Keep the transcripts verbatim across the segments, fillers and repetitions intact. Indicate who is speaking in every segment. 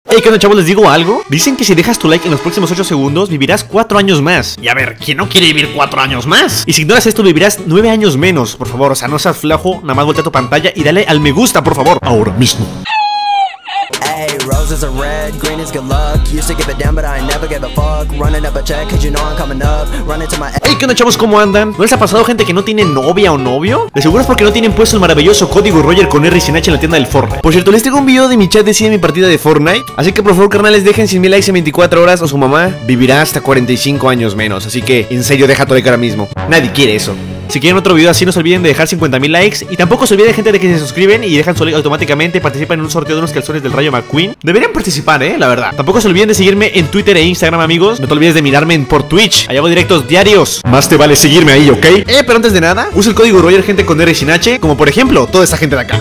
Speaker 1: Hey, ¿qué onda, chavos? ¿Les digo algo? Dicen que si dejas tu like en los próximos ocho segundos, vivirás cuatro años más. Y a ver, ¿quién no quiere vivir cuatro años más? Y si ignoras esto, vivirás nueve años menos. Por favor, o sea, no seas flajo, nada más voltea tu pantalla y dale al me gusta, por favor, ahora mismo.
Speaker 2: Hey, roses are red, green is good luck. Used to give it down, but I never gave a fuck. Running up a check, cause you know I'm coming up. Running to my...
Speaker 1: Hey, ¿qué onda, chavos? ¿Cómo andan? ¿No les ha pasado gente que no tiene novia o novio? De seguro es porque no tienen puesto el maravilloso código Roger con R sin H en la tienda del Fortnite. Por cierto, les tengo un video de mi chat de cien mi partida de Fortnite. Así que por favor, carnales, dejen cien mil likes en veinticuatro horas o su mamá vivirá hasta cuarenta y cinco años menos. Así que, en serio, deja tu like ahora mismo. Nadie quiere eso. Si quieren otro video así, no se olviden de dejar cincuenta mil likes. Y tampoco se olviden, gente, de que se suscriben y dejan su like automáticamente. Participan en un sorteo de unos calzones del Rayo McQueen. Deberían participar, eh, la verdad. Tampoco se olviden de seguirme en Twitter e Instagram, amigos. No te olvides de mirarme en por Twitch. Allá hago directos diarios. Más te vale seguirme ahí, ¿ok? Eh, pero antes de nada, usa el código Roger, gente, con R sin H. Como por ejemplo, toda esta gente de acá.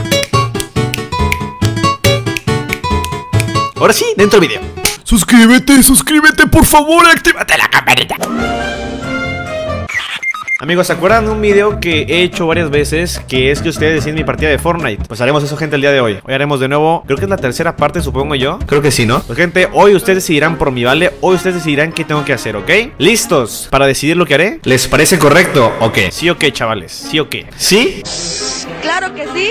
Speaker 1: Ahora sí, dentro del video. Suscríbete, suscríbete, por favor, actívate la campanita. Amigos, ¿se acuerdan de un video que he hecho varias veces? Que es que ustedes deciden mi partida de Fortnite. Pues haremos eso, gente, el día de hoy. Hoy haremos de nuevo, creo que es la tercera parte, supongo yo. Creo que sí, ¿no? Pues, gente, hoy ustedes decidirán por mí, ¿vale? Hoy ustedes decidirán qué tengo que hacer, ¿ok? ¿Listos para decidir lo que haré? ¿Les parece correcto? ¿Ok? ¿Sí o qué, chavales? ¿Sí o qué? ¿Sí?
Speaker 3: Claro que sí.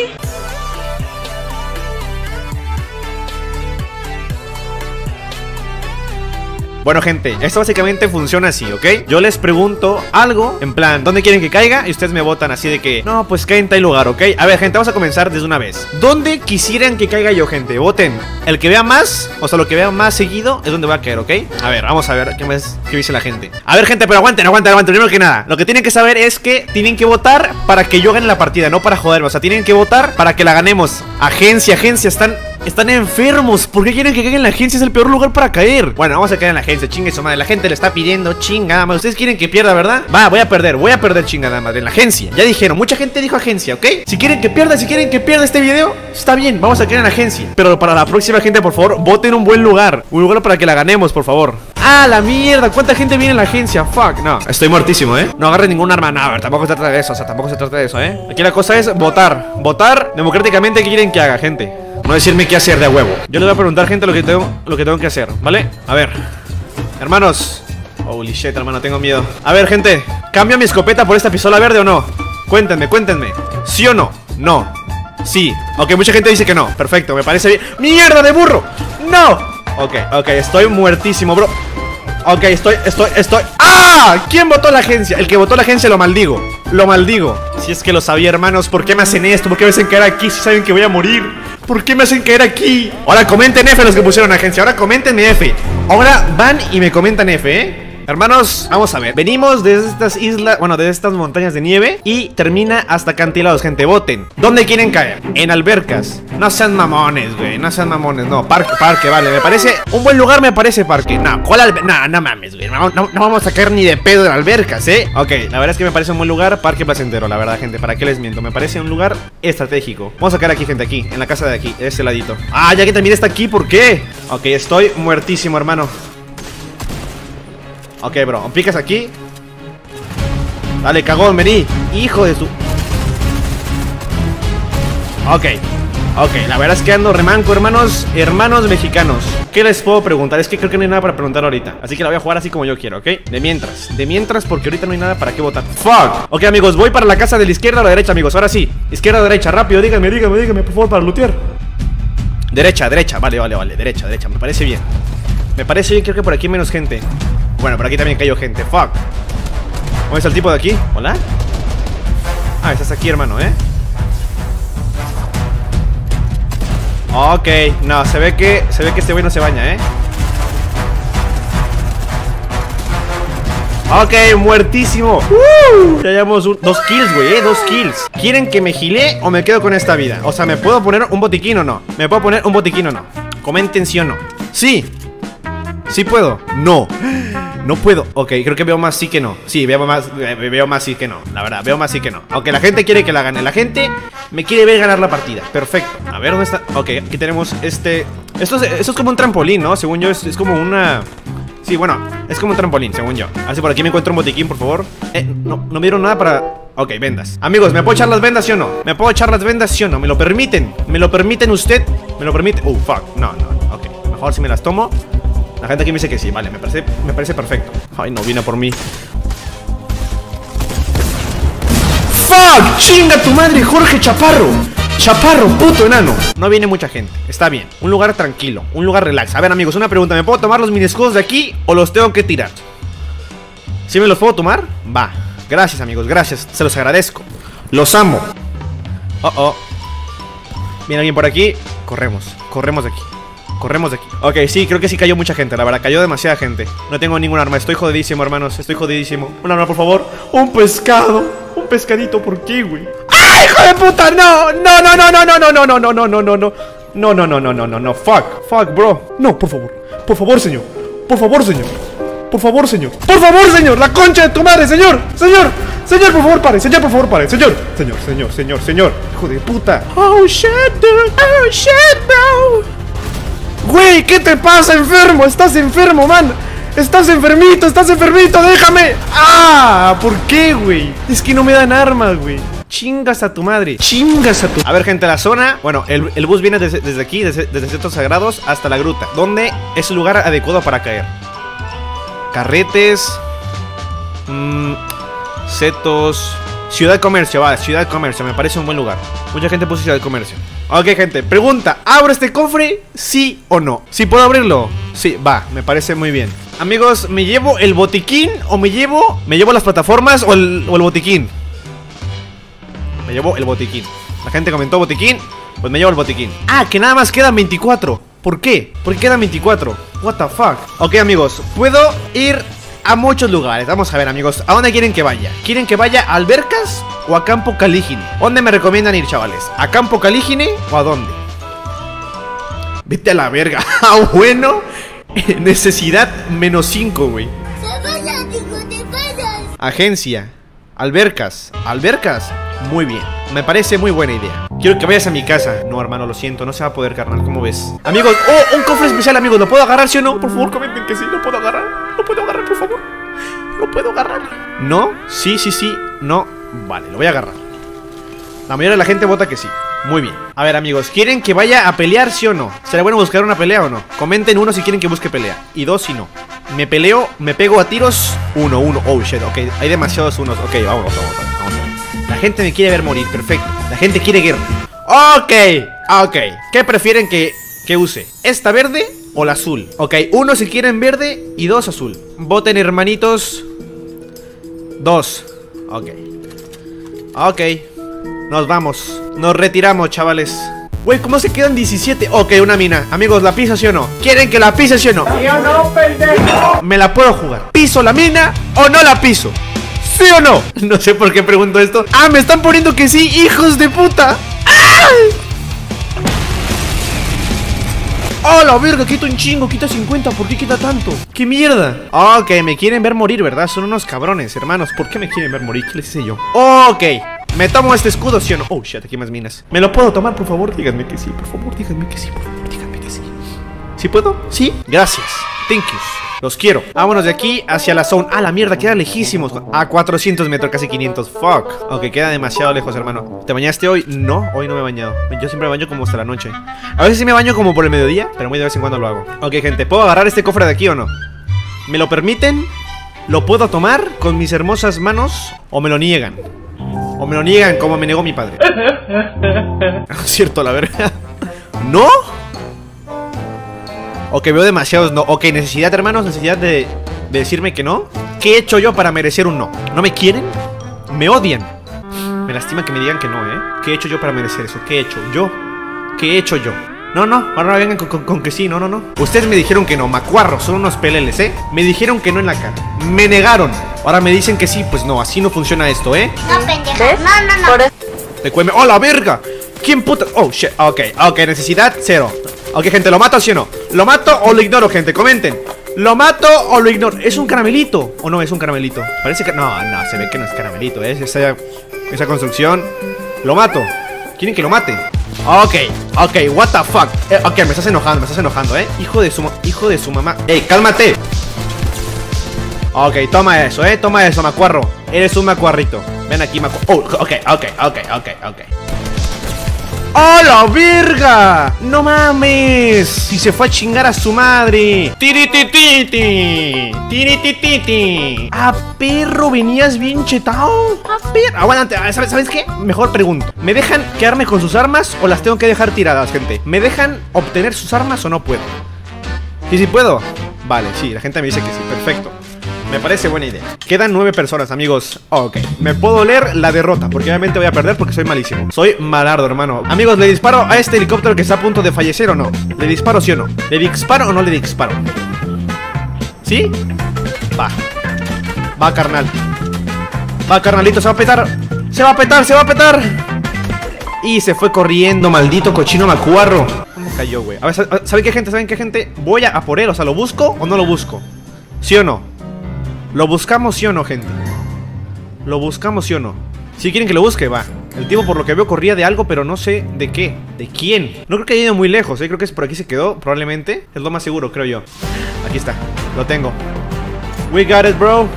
Speaker 1: Bueno, gente, esto básicamente funciona así, ¿ok? Yo les pregunto algo, en plan, ¿dónde quieren que caiga? Y ustedes me votan así de que, no, pues cae en tal lugar, ¿ok? A ver, gente, vamos a comenzar desde una vez. ¿Dónde quisieran que caiga yo, gente? Voten. El que vea más, o sea, lo que vea más seguido es donde va a caer, ¿ok? A ver, vamos a ver qué más, qué dice la gente. A ver, gente, pero aguanten, aguanten, aguanten. Primero que nada, lo que tienen que saber es que tienen que votar para que yo gane la partida, no para joderme. O sea, tienen que votar para que la ganemos. Agencia, agencia, están... Están enfermos. ¿Por qué quieren que caigan en la agencia? Es el peor lugar para caer. Bueno, vamos a caer en la agencia. Chingue su madre. La gente le está pidiendo. Chingada madre. Ustedes quieren que pierda, ¿verdad? Va, voy a perder. Voy a perder, chingada madre. En la agencia. Ya dijeron. Mucha gente dijo agencia, ¿ok? Si quieren que pierda, si quieren que pierda este video, está bien. Vamos a caer en la agencia. Pero para la próxima, gente, por favor, voten un buen lugar. Un lugar para que la ganemos, por favor. ¡Ah, la mierda! ¿Cuánta gente viene en la agencia? Fuck, no. Estoy muertísimo, ¿eh? No agarren ningún arma. No, a ver, tampoco se trata de eso. O sea, tampoco se trata de eso, ¿eh? Aquí la cosa es votar. Votar democráticamente qué quieren que haga, gente. No decirme qué hacer de a huevo. Yo les voy a preguntar, gente, lo que tengo, lo que tengo que hacer, ¿vale? A ver, hermanos. Holy shit, hermano, tengo miedo. A ver, gente, ¿cambio mi escopeta por esta pistola verde o no? Cuéntenme, cuéntenme. ¿Sí o no? No. Sí. Ok, mucha gente dice que no. Perfecto, me parece bien. ¡Mierda de burro! ¡No! Ok, ok, estoy muertísimo, bro. Ok, estoy, estoy, estoy... ¡Ah! ¿Quién votó la agencia? El que votó la agencia lo maldigo. Lo maldigo. Si es que lo sabía, hermanos. ¿Por qué me hacen esto? ¿Por qué me hacen caer aquí si saben que voy a morir? ¿Por qué me hacen caer aquí? Ahora comenten F los que pusieron agencia. Ahora comenten F. Ahora van y me comentan F, ¿eh? Hermanos, vamos a ver. Venimos desde estas islas, bueno, desde estas montañas de nieve y termina hasta acantilados, gente. Voten. ¿Dónde quieren caer? En albercas. No sean mamones, güey. No sean mamones. No, parque, parque, vale. Me parece un buen lugar, me parece parque. No, ¿cuál alberca? No, no mames, güey. No, no, no vamos a caer ni de pedo en albercas, ¿eh? Ok, la verdad es que me parece un buen lugar. Parque placentero, la verdad, gente. ¿Para qué les miento? Me parece un lugar estratégico. Vamos a caer aquí, gente, aquí. En la casa de aquí, de este ladito. Ah, ya que también está aquí, ¿por qué? Ok, estoy muertísimo, hermano. Ok, bro, picas aquí. Dale, cagón, vení. Hijo de su... Ok, ok, la verdad es que ando remanco, hermanos. Hermanos mexicanos. ¿Qué les puedo preguntar? Es que creo que no hay nada para preguntar ahorita. Así que la voy a jugar así como yo quiero, ¿ok? De mientras, de mientras, porque ahorita no hay nada para qué votar. ¡Fuck! Ok, amigos, voy para la casa de la izquierda o la derecha, amigos. Ahora sí, izquierda o derecha, rápido, díganme, díganme, díganme, por favor, para lootear. Derecha, derecha, vale, vale, vale, derecha, derecha, me parece bien. Me parece bien, creo que por aquí hay menos gente. Bueno, por aquí también cayó gente, fuck. ¿Cómo es el tipo de aquí? ¿Hola? Ah, estás aquí, hermano, ¿eh? Ok, no, se ve que Se ve que este güey no se baña, ¿eh? Ok, muertísimo. uh, Ya llevamos un, dos kills, güey, ¿eh? Dos kills. ¿Quieren que me gile o me quedo con esta vida? O sea, ¿me puedo poner un botiquín o no? ¿Me puedo poner un botiquín o no? Comenten sí o no. Sí. ¿Sí puedo? No. No puedo. Ok, creo que veo más sí que no. Sí, veo más, veo más sí que no. La verdad, veo más sí que no. Aunque la gente quiere que la gane. La gente me quiere ver ganar la partida. Perfecto. A ver, ¿dónde está? Ok, aquí tenemos este... Esto es, esto es como un trampolín, ¿no? Según yo, es, es como una... Sí, bueno, es como un trampolín, según yo. Así por aquí me encuentro un botiquín, por favor. Eh, no, no me dieron nada para... Ok, vendas. Amigos, ¿me puedo echar las vendas, sí o no? ¿Me puedo echar las vendas, sí o no? ¿Me lo permiten? ¿Me lo permiten usted? ¿Me lo permite? Oh, fuck. No, no, ok. mejor si me las tomo. La gente aquí me dice que sí, vale, me parece, me parece perfecto. Ay, no, viene por mí. ¡Fuck! ¡Chinga tu madre, Jorge Chaparro! Chaparro, puto enano. No viene mucha gente, está bien. Un lugar tranquilo, un lugar relax. A ver, amigos, una pregunta, ¿me puedo tomar los mini escudos de aquí o los tengo que tirar? ¿Sí me los puedo tomar? Va. Gracias, amigos, gracias, se los agradezco. Los amo. Oh, oh. Viene alguien por aquí. Corremos, corremos de aquí. Corremos de aquí. Ok, sí, creo que sí cayó mucha gente, la verdad, cayó demasiada gente. No tengo ningún arma, estoy jodidísimo, hermanos. Estoy jodidísimo. Un arma, por favor. Un pescado. Un pescadito, ¿por qué, güey? ¡Ah, hijo de puta! No, no, no, no, no, no, no, no, no, no, no, no, no, no. No, no, no, no, no, no, no. Fuck, fuck, bro. No, por favor. Por favor, señor. Por favor, señor. Por favor, señor. Por favor, señor. La concha de tu madre, señor. Señor. Señor, por favor, pare. Señor, por favor, pare. Señor. Señor, señor, señor, señor. Hijo de puta. Oh, shit, dude. Oh, shit, bro. Güey, ¿qué te pasa, enfermo? Estás enfermo, man. Estás enfermito, estás enfermito, déjame. Ah, ¿por qué, güey? Es que no me dan armas, güey. Chingas a tu madre, chingas a tu... A ver, gente, la zona... Bueno, el, el bus viene desde, desde aquí, desde, desde Setos Sagrados hasta la gruta, donde es el lugar adecuado para caer. Carretes... Mmm... Setos... Ciudad de Comercio, va, Ciudad de Comercio, me parece un buen lugar. Mucha gente puso Ciudad de Comercio. Ok, gente, pregunta, ¿abro este cofre? ¿Sí o no? ¿Sí puedo abrirlo? Sí, va, me parece muy bien. Amigos, ¿me llevo el botiquín o me llevo... ¿Me llevo las plataformas o el, o el botiquín? Me llevo el botiquín. La gente comentó botiquín, pues me llevo el botiquín. Ah, que nada más quedan veinticuatro. ¿Por qué? ¿Por qué quedan veinticuatro? What the fuck. Ok, amigos, puedo ir a muchos lugares. Vamos a ver, amigos, ¿a dónde quieren que vaya? ¿Quieren que vaya a Albercas o a Campo Calígine? ¿Dónde me recomiendan ir, chavales? ¿A Campo Calígine o a dónde? Vete a la verga. Ah, bueno. Necesidad menos cinco, güey. Agencia. Albercas. Albercas. Muy bien. Me parece muy buena idea. Quiero que vayas a mi casa. No, hermano, lo siento. No se va a poder, carnal. ¿Cómo ves? Amigos. Oh, un cofre especial, amigos. ¿Lo puedo agarrar, sí o no? Por favor, comenten que sí. ¿Lo puedo agarrar? ¿Lo puedo agarrar, por favor? ¿Lo puedo agarrar? ¿No? Sí, sí, sí. No. Vale, lo voy a agarrar. La mayoría de la gente vota que sí. Muy bien. A ver, amigos, ¿quieren que vaya a pelear, sí o no? ¿Será bueno buscar una pelea o no? Comenten uno si quieren que busque pelea. Y dos si no. Me peleo, me pego a tiros. Uno, uno. Oh, shit. Ok, hay demasiados unos. Ok, vamos, vamos, vamos, vamos. La gente me quiere ver morir. Perfecto. La gente quiere guerra. Ok, ok. ¿Qué prefieren que, que use? ¿Esta verde o la azul? Ok, uno si quieren verde y dos azul. Voten, hermanitos. Dos. Ok. Ok. Nos vamos. Nos retiramos, chavales. Güey, ¿cómo se quedan diecisiete? Ok, una mina. Amigos, ¿la piso sí o no? ¿Quieren que la pise sí o no? ¿Sí o no, pendejo? Me la puedo jugar. ¿Piso la mina o no la piso? ¿Sí o no? No sé por qué pregunto esto. Ah, me están poniendo que sí, hijos de puta. ¡Ay! ¡Oh, la verga! Quita un chingo, quita cincuenta. ¿Por qué quita tanto? ¡Qué mierda! Ok, me quieren ver morir, ¿verdad? Son unos cabrones, hermanos. ¿Por qué me quieren ver morir? ¿Qué les hice yo? Ok. ¿Me tomo este escudo, sí o no? Oh, shit, aquí hay más minas. ¿Me lo puedo tomar, por favor? Díganme que sí, por favor, díganme que sí, por favor, díganme que sí. ¿Sí puedo? ¿Sí? Gracias. Thank you. Los quiero. Vámonos de aquí hacia la zona. Ah, la mierda, queda lejísimos. A cuatrocientos metros, casi quinientos. Fuck. Ok, queda demasiado lejos, hermano. ¿Te bañaste hoy? No, hoy no me he bañado. Yo siempre me baño como hasta la noche. A veces sí me baño como por el mediodía, pero muy de vez en cuando lo hago. Ok, gente, ¿puedo agarrar este cofre de aquí o no? ¿Me lo permiten? ¿Lo puedo tomar con mis hermosas manos? ¿O me lo niegan? O me lo niegan como me negó mi padre. Cierto, la verdad. ¿No? Ok, veo demasiados no. Ok, necesidad, hermanos, necesidad de, de decirme que no. ¿Qué he hecho yo para merecer un no? ¿No me quieren? ¿Me odian? Me lastima que me digan que no, ¿eh? ¿Qué he hecho yo para merecer eso? ¿Qué he hecho yo? ¿Qué he hecho yo? No, no, ahora no vengan con, con, con que sí, no, no, no. Ustedes me dijeron que no, macuarros, son unos peleles, ¿eh? Me dijeron que no en la cara. Me negaron. Ahora me dicen que sí, pues no, así no funciona esto, ¿eh?
Speaker 3: No, pendeja. No, no, no.
Speaker 1: Te cueme. ¡Oh, la verga! ¿Quién puta? Oh, shit. Ok, ok, necesidad cero. Ok, gente, ¿lo mato sí o no? ¿Lo mato o lo ignoro, gente? Comenten. ¿Lo mato o lo ignoro? ¿Es un caramelito? ¿O no es un caramelito? Parece que... No, no, se ve que no es caramelito, ¿eh? Esa, esa construcción. ¿Lo mato? ¿Quieren que lo mate? Ok, ok, what the fuck. eh, Ok, me estás enojando, me estás enojando, ¿eh? Hijo de su, hijo de su mamá. Ey, cálmate. Ok, toma eso, ¿eh? Toma eso, macuarro. Eres un macuarrito. Ven aquí, macuarro. Oh, ok, ok, ok, ok, ok. ¡A la verga! ¡No mames! Y se fue a chingar a su madre. ¡Tiritititi! ¡Tiritititi! ¡Ah, perro! ¿Venías bien chetao? ¡Ah, perro! Aguántate, ¿sabes, ¿sabes qué? Mejor pregunto. ¿Me dejan quedarme con sus armas o las tengo que dejar tiradas, gente? ¿Me dejan obtener sus armas o no puedo? ¿Y si puedo? Vale, sí, la gente me dice que sí, perfecto. Me parece buena idea. Quedan nueve personas, amigos. Ok, me puedo leer la derrota, porque obviamente voy a perder porque soy malísimo. Soy malardo, hermano. Amigos, ¿le disparo a este helicóptero que está a punto de fallecer o no? ¿Le disparo sí o no? ¿Le disparo o no le disparo? ¿Sí? Va. Va, carnal. Va, carnalito, se va a petar. Se va a petar, se va a petar. Y se fue corriendo, maldito cochino macuarro. ¿Cómo cayó, güey? A ver, ¿saben qué, gente? ¿Saben qué, gente? Voy a, a por él, o sea, ¿lo busco o no lo busco? ¿Sí o no? ¿Lo buscamos sí o no, gente? ¿Lo buscamos sí o no? Si quieren que lo busque, va. El tipo por lo que veo corría de algo, pero no sé de qué. ¿De quién? No creo que haya ido muy lejos, ¿eh? Creo que es por aquí se quedó, probablemente. Es lo más seguro, creo yo. Aquí está, lo tengo. We got it, bro.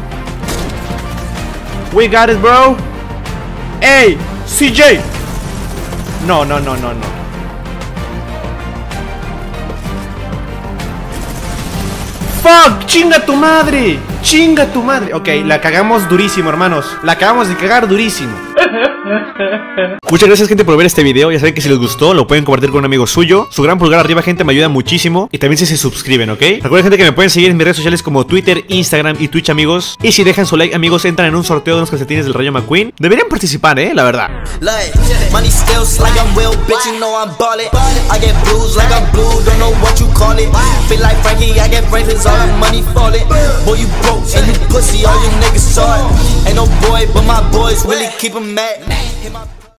Speaker 1: We got it, bro. ¡Ey! C J. No, no, no, no, no. ¡Fuck! ¡Chinga tu madre! ¡Chinga tu madre! Ok, la cagamos durísimo, hermanos. La acabamos de cagar durísimo. Muchas gracias, gente, por ver este video. Ya saben que si les gustó, lo pueden compartir con un amigo suyo. Su gran pulgar arriba, gente, me ayuda muchísimo. Y también si se suscriben, ¿ok? Recuerden, gente, que me pueden seguir en mis redes sociales como Twitter, Instagram y Twitch, amigos. Y si dejan su like, amigos, entran en un sorteo de unos calcetines del Rayo McQueen. Deberían participar, ¿eh? La verdad.
Speaker 4: Pussy, all you niggas saw it. Ain't no boy, but my boys really keep 'em mad.